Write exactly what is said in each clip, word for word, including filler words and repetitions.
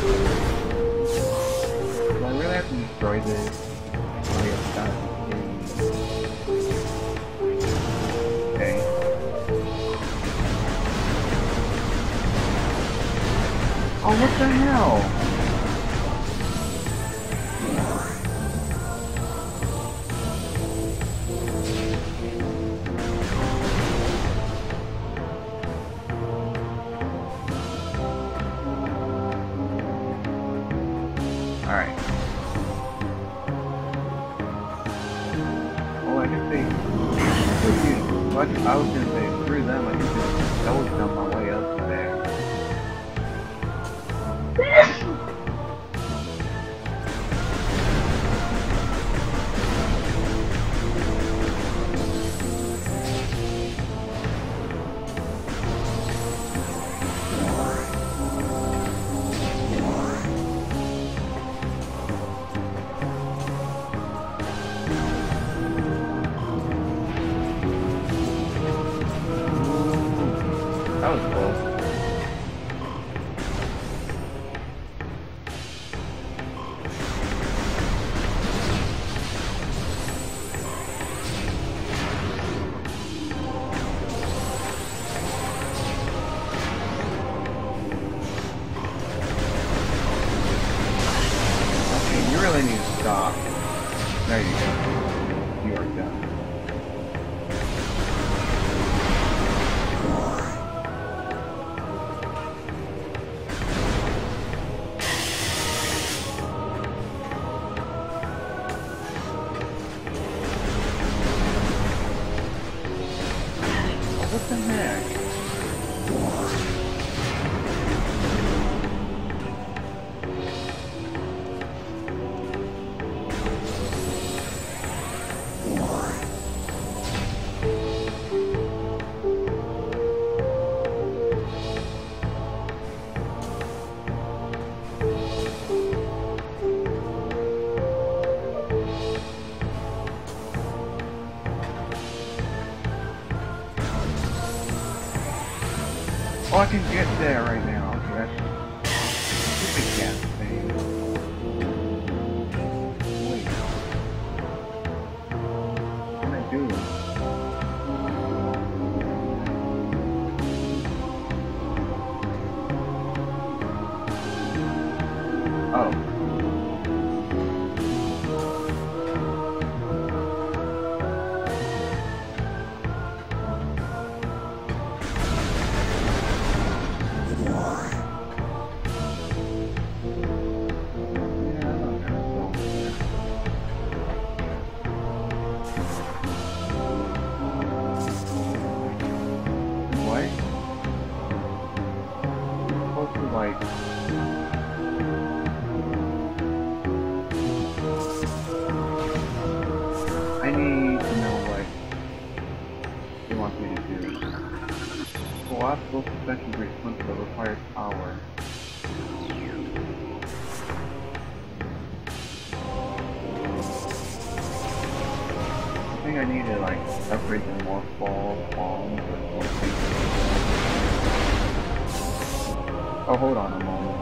Do I really have to destroy this? Oh, yeah, got it. Okay. Oh, what the hell? Alright. Oh, I can see. What I was gonna say, through them, I can just double jump my way up to there. That was close. Okay, you really need to stop. There you go. You are done. What the heck? Oh, I can get there right now. Okay, that's stupid cat thing. Wait. What can I do? Oh. Like, I need to know what he wants me to do. Colossal suspension response that requires power. I think I need to like upgrade some more fall bombs or something. Oh, hold on a moment.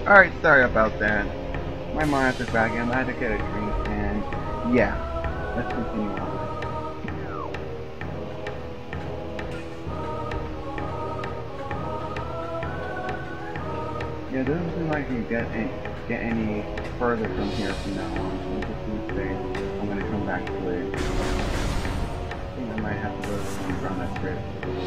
Alright, sorry about that. My mom took back in, I had to get a drink, and yeah, let's continue on. Yeah, it doesn't seem like you get any, get any further from here from now on, so I'm just gonna say I'm gonna come back to it. I think I might have to go around that bridge.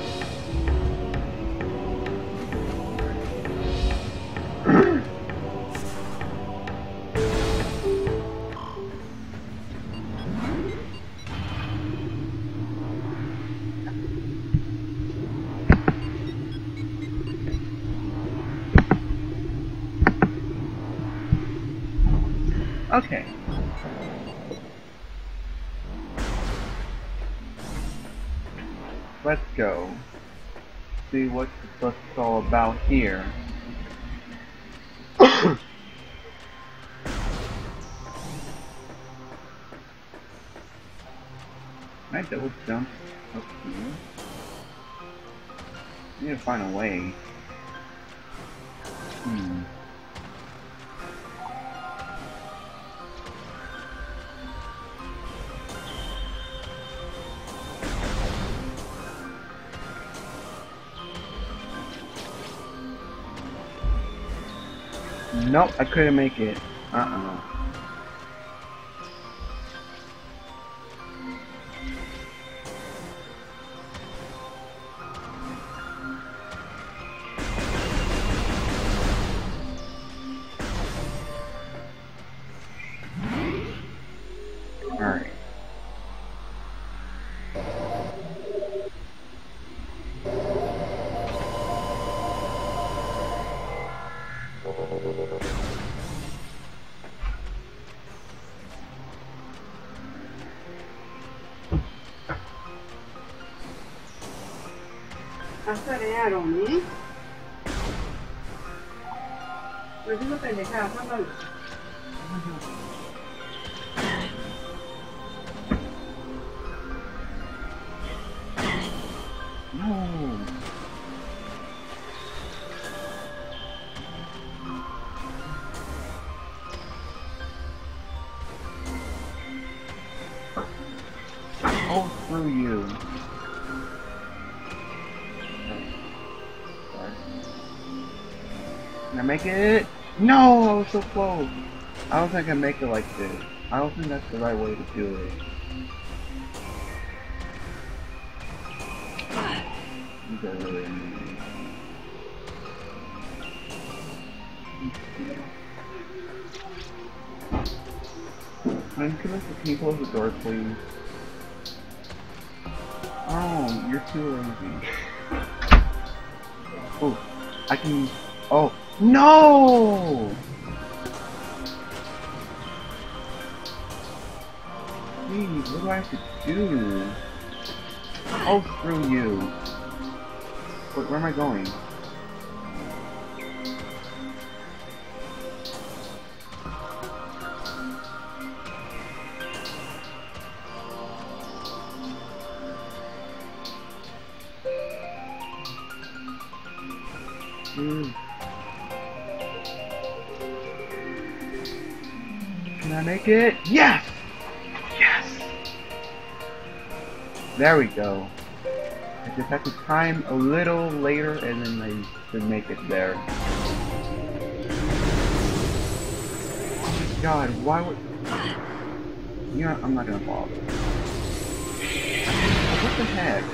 Okay. Let's go. See what it's all about here. Can I double jump up here? I need to find a way. Hmm. Nope, I couldn't make it. Uh-uh. Alright. Assarearono? Presumo che le cavano. No. Oh, screw you. Can I make it? No, I was so close. I don't think I can make it like this. I don't think that's the right way to do it. You got really amazing. Can you, can you close the door, please? Oh, you're too lazy. Oh, I can. Oh, no! Please, what do I have to do? Oh, screw you. Wait, where am I going? Mm. Can I make it? Yes! Yes! There we go. I just have to time a little later and then I should make it there. Oh my god, why would... You know, I'm not gonna bother. What the heck?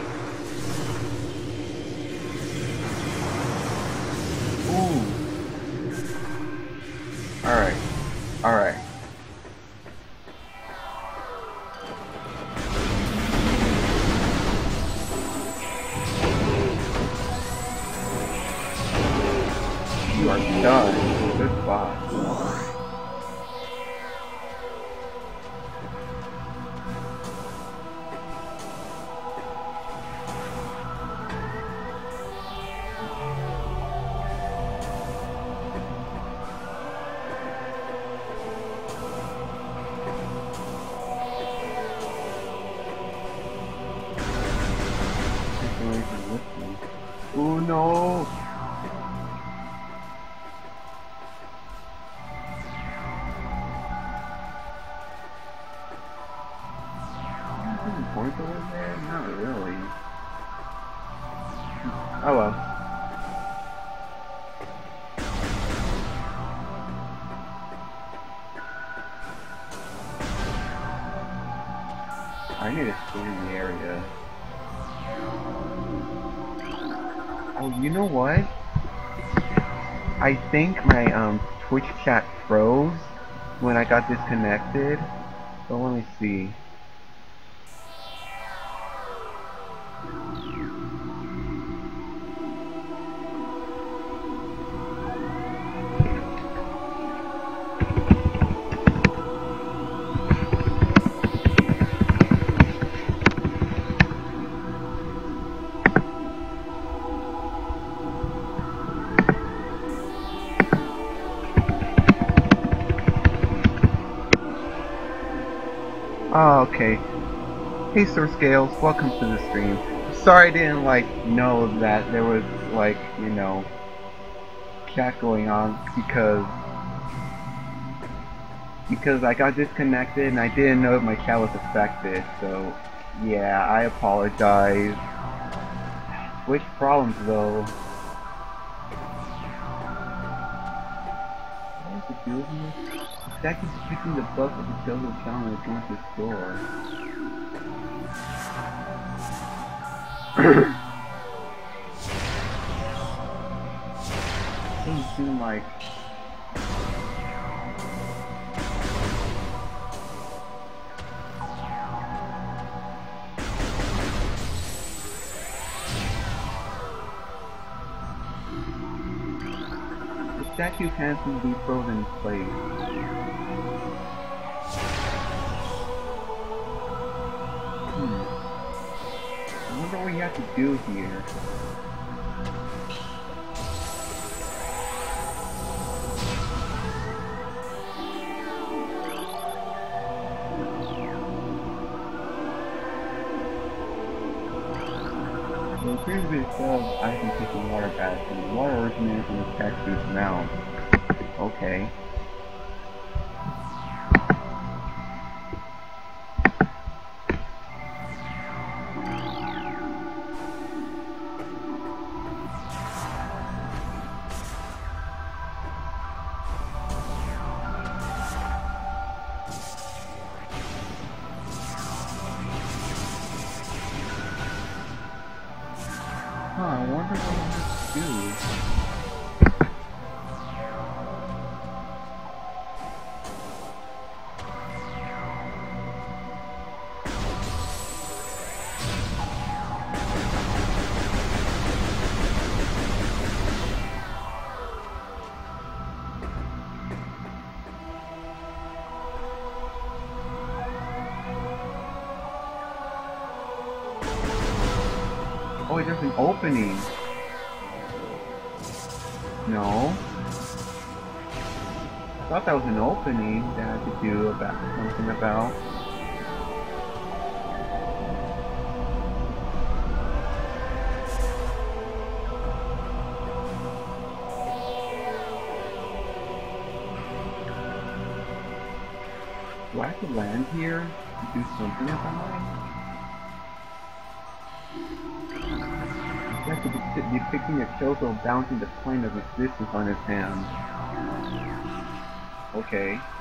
Ooh. Alright. Alright. You are done. Goodbye. Oh no! point over there? Not really. Oh well. I need to scan the area. Oh, you know what? I think my um, Twitch chat froze when I got disconnected. So let me see. Oh, okay. Hey, Sir Scales, welcome to the stream. Sorry I didn't, like, know that there was, like, you know, chat going on because because I got disconnected and I didn't know if my chat was affected, so yeah, I apologize. Which problems, though? What is it doing here? It's actually fixing the bug of the Chosen Challenge against the store. Things seem like the statue can't seem to be frozen in place. Hmm. I wonder what you have to do here. The previous itself, I've been taking water baths, and the water originated from the statue's mouth. Okay. Huh, I wonder what I have to do. Oh, wait, there's an opening. No. I thought that was an opening that I could do about something about. Do I have to land here to do something about it? He has to be depicting a Chozo bouncing the plane of existence on his hand. Okay.